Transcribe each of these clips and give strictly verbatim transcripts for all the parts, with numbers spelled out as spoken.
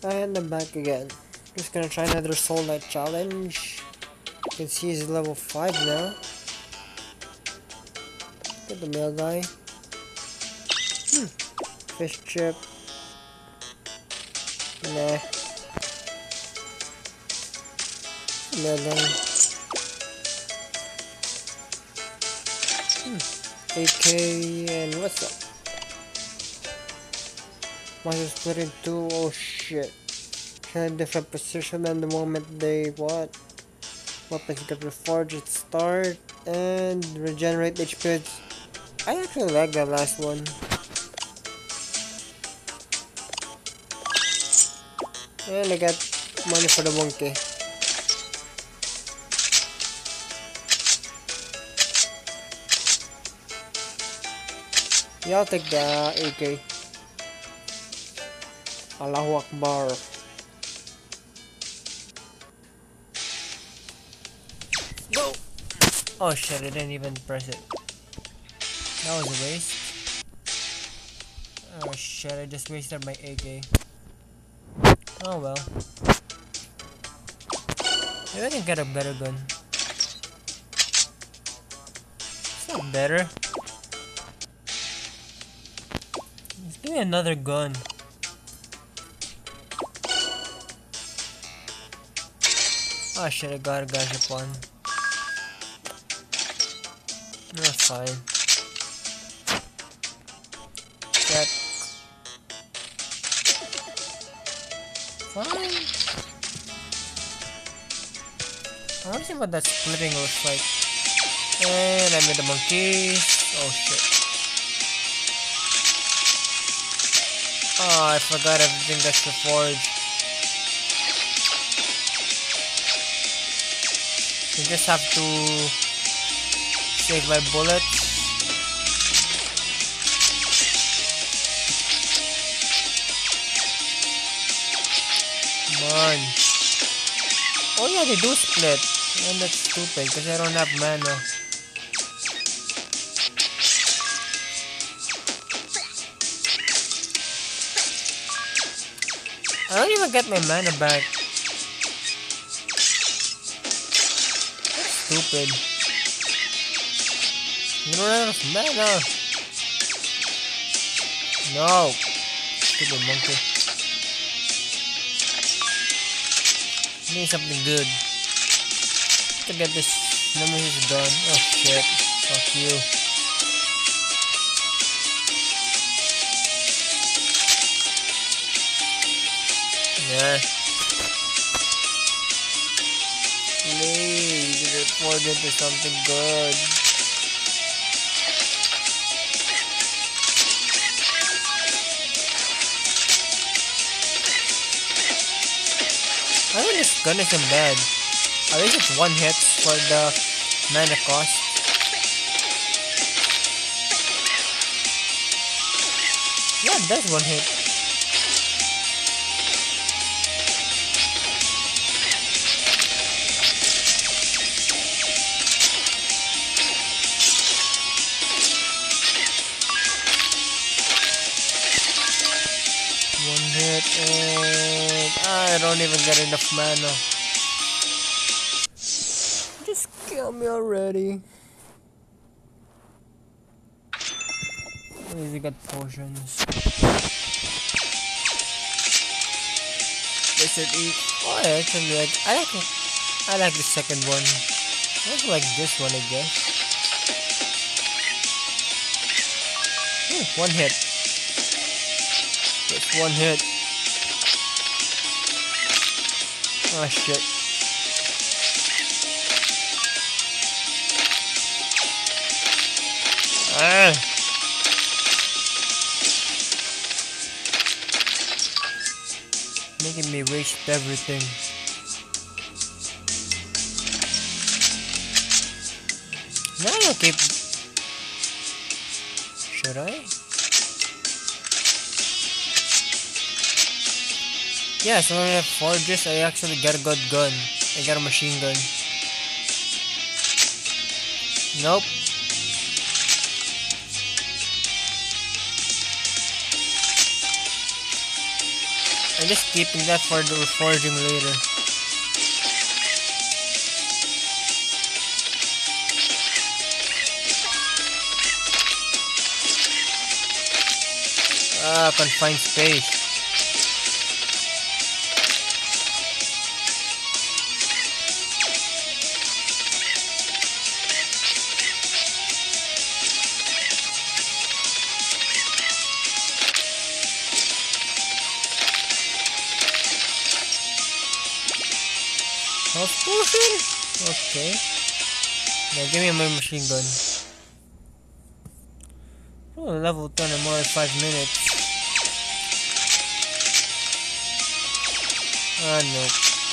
And I'm back again. Just gonna try another Soul Knight challenge. You can see he's level five now. Get the male guy. Hmm. Fish chip. Nah. Male guy. Hmm. A K and what's up? Must split in two. Oh shit. Can different position and the moment they what? Weapons get reforged at start and regenerate H P. I actually like that last one. And I got money for the monkey. Yeah, I'll take the A K. Allahu Akbar. Go! Oh shit, I didn't even press it. That was a waste. Oh shit, I just wasted my A K. Oh well. Maybe I can get a better gun. It's not better. Just give me another gun. Oh shit, I got a Gashapon. That's fine. Check. Fine. I wanna see what that splitting looks like. And I made the monkeys. Oh shit. Oh, I forgot everything that's reforged. You just have to save my bullets. Come on. Oh yeah, they do split. And that's stupid because I don't have mana. I don't even get my mana back. That's stupid. You don't have enough mana. No. Stupid monkey. Need something good. To get this nemesis done. Oh shit. Fuck you. Nah. Please report into something good. I think this gun isn't bad. At least it's one hit for the mana cost. Yeah, it does one hit. One hit and I don't even get enough mana. Just kill me already. At least we got potions. This should eat. Oh, I actually like. I like. I like the second one. I also like this one, I guess. Hmm, one hit. Just one hit. Oh shit. Ah. Making me waste everything. No, I'll keep. Should I? Yeah, so when I have forges, I actually get a good gun. I got a machine gun. Nope. I'm just keeping that for the forging later. Ah, confined space. Health potion? Okay. Now give me my machine gun. Oh, level ten in more than five minutes. Ah, no.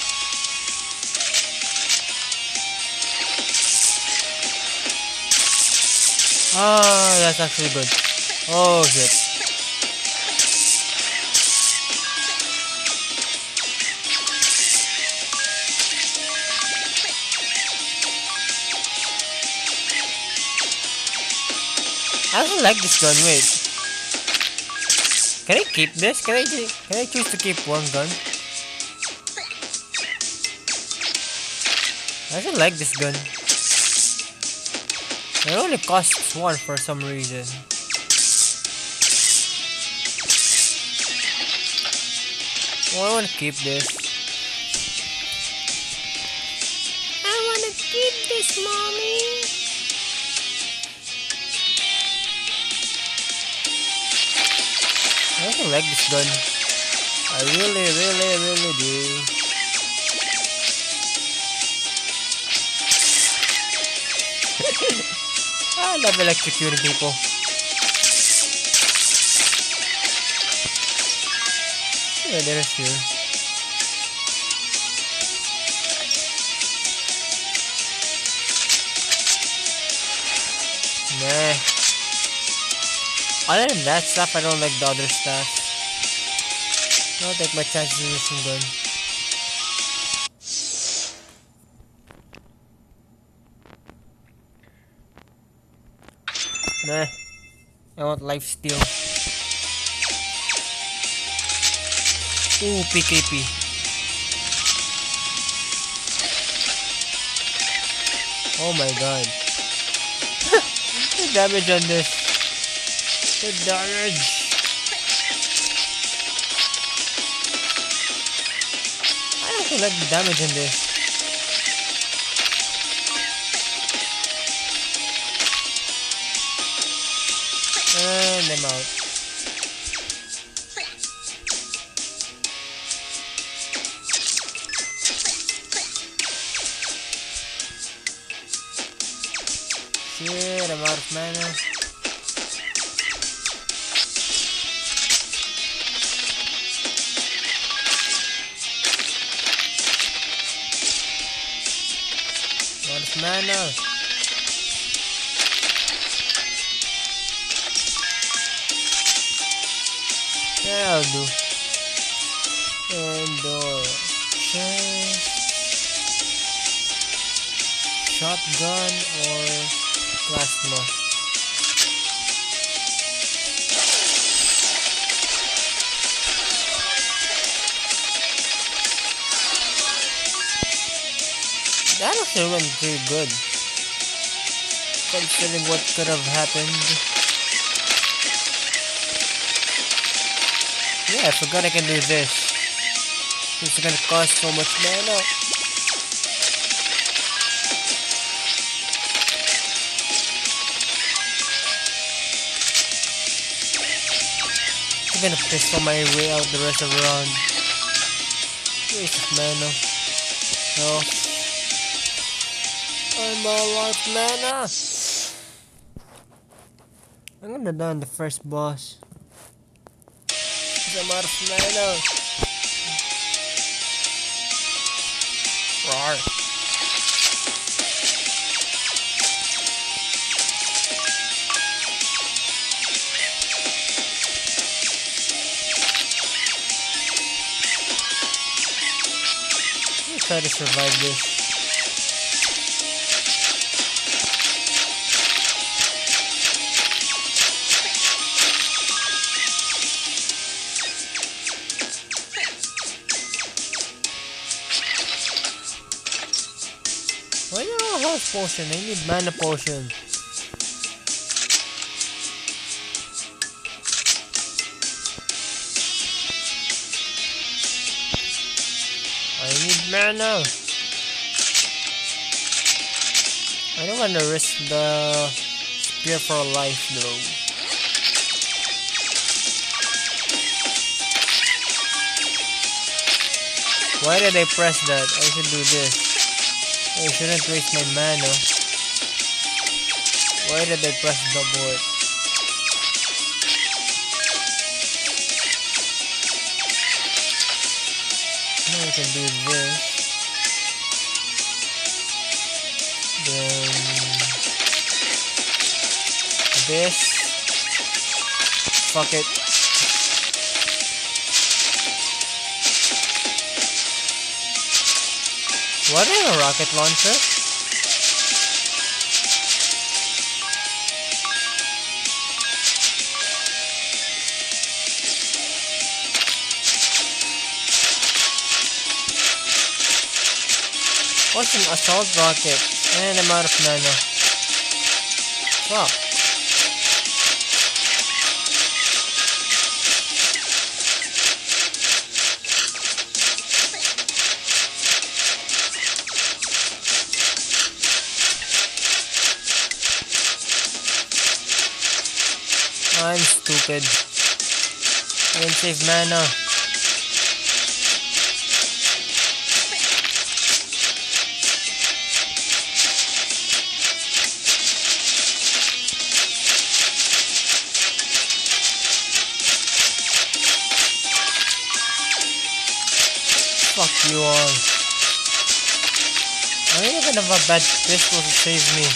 Ah, that's actually good. Oh, shit. I don't like this gun, wait. Can I keep this? Can I, can I choose to keep one gun? I don't like this gun. It only costs one for some reason. Oh, I wanna keep this. I wanna keep this, mommy. I don't like this gun. I really, really, really do. I love electrocuting people. Yeah, there's here. Nah. Other than that stuff, I don't like the other stuff. I'll take my chances with this gun. Nah. I want lifesteal. Ooh, P K P. Oh my god. The damage on this. The damage. I don't feel like the damage in this. And I'm out. Shit, I'm out of mana. Out of mana. Yeah, I'll do. Indoor. Chest. Shotgun or plasma. That actually went pretty good, considering what could have happened. Yeah, I forgot I can do this. It's gonna cost so much mana. I'm gonna pistol my way out the rest of the round. Waste of mana. No. I'm all out of mana. I'm gonna die on the first boss. I'm out of mana. Roar. Let me try to survive this. a health potion. I need mana potion. I need mana. I don't want to risk the spear for life though. Why did I press that? I should do this. I shouldn't waste my mana. Why did I press double it? Now I can do this. Then this. Fuck it. What is a rocket launcher? What's an assault rocket? And I'm out of mana. Fuck. I'm stupid. I didn't save mana. Fuck you all. I don't even have a bad pistol to save me.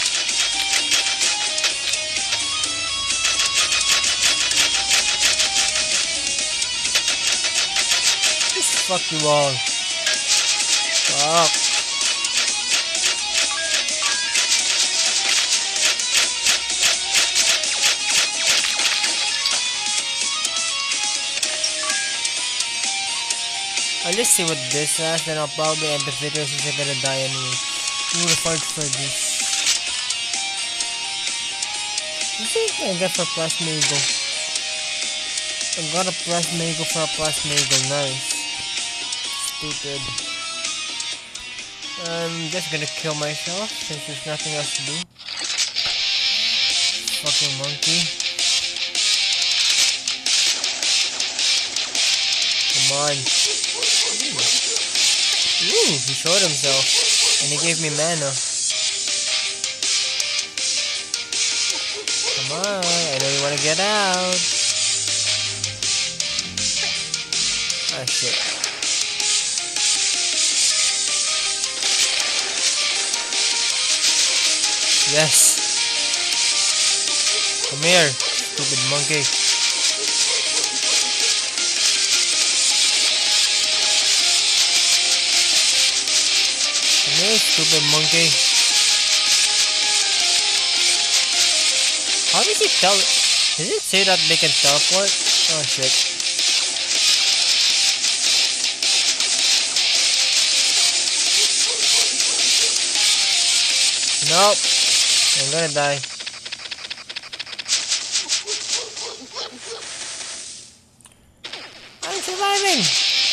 Fuck you all. Fuck. I'll just see what this has, then I'll probably end the video since I'm gonna die anyway. Ooh, the parts for this. You think I got for Plasma Eagle? I got a Plasma Eagle for a Plasma Eagle, nice. Stupid. I'm just gonna kill myself since there's nothing else to do. Fucking monkey. Come on. Ooh, he showed himself. And he gave me mana. Come on, I know you wanna get out. Ah, shit. Yes. Come here, stupid monkey. Come here, stupid monkey. How does it tell? Does it say that they can teleport? Oh shit. Nope. I'm gonna die. I'm surviving!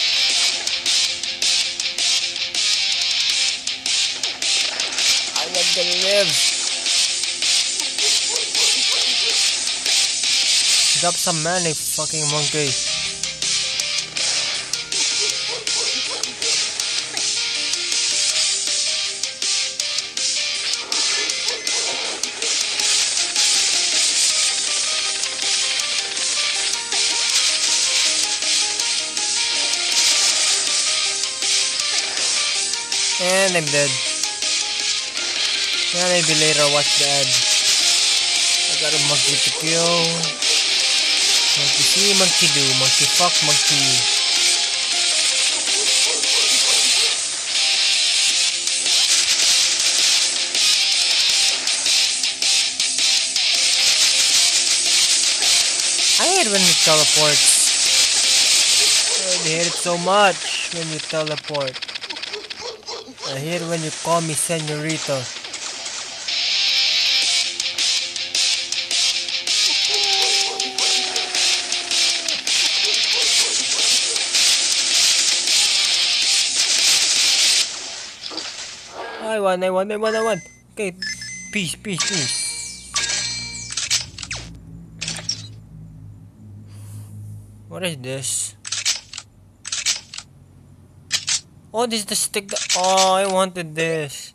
I'm not gonna live. Drop some mana, you fucking monkey. And I'm dead. Yeah, maybe later I'll watch the ad. I got a monkey to kill. Monkey see, monkey do, monkey fuck, monkey. I hate when it teleports. I hate it so much when you teleport. I hate when you call me senorita. I won, I won, I won, I won. Okay, peace, peace, peace. What is this? Oh, this is the stick that- oh, I wanted this.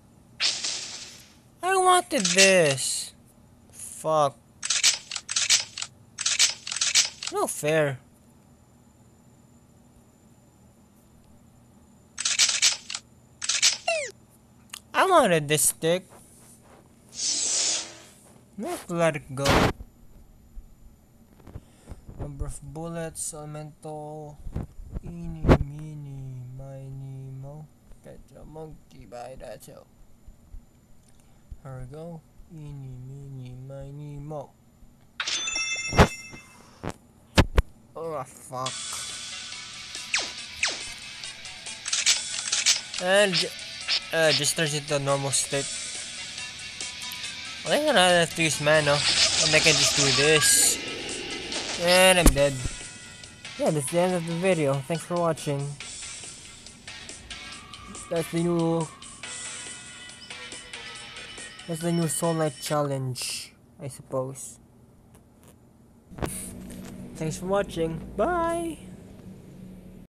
I wanted this. Fuck. No fair. I wanted this stick. I have to let it go. Number of bullets, elemental. Eeny, meeny, miny, mo. Catch a monkey by the tail. Here we go. Eeny, meeny, miny, mo. Oh, fuck. And uh, just turns into a normal state. I think I have to use mana, and I can just do this. And I'm dead. Yeah, that's the end of the video. Thanks for watching. That's the new... That's the new Soul Knight challenge, I suppose. Thanks for watching. Bye!